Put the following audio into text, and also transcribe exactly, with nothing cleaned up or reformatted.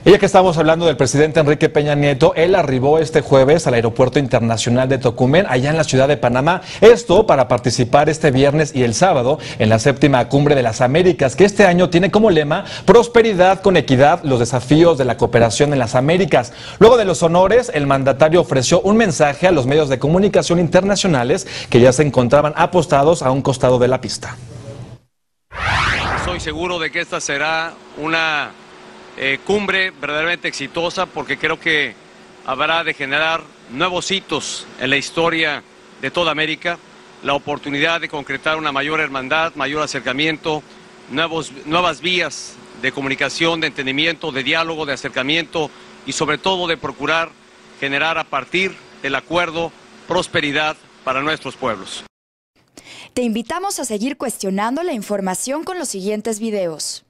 Y ya que estamos hablando del presidente Enrique Peña Nieto, él arribó este jueves al Aeropuerto Internacional de Tocumen, allá en la ciudad de Panamá. Esto para participar este viernes y el sábado en la séptima Cumbre de las Américas, que este año tiene como lema prosperidad con equidad, los desafíos de la cooperación en las Américas. Luego de los honores, el mandatario ofreció un mensaje a los medios de comunicación internacionales que ya se encontraban apostados a un costado de la pista. Estoy seguro de que esta será una Eh, cumbre verdaderamente exitosa, porque creo que habrá de generar nuevos hitos en la historia de toda América, la oportunidad de concretar una mayor hermandad, mayor acercamiento, nuevos, nuevas vías de comunicación, de entendimiento, de diálogo, de acercamiento y sobre todo de procurar generar a partir del acuerdo prosperidad para nuestros pueblos. Te invitamos a seguir cuestionando la información con los siguientes videos.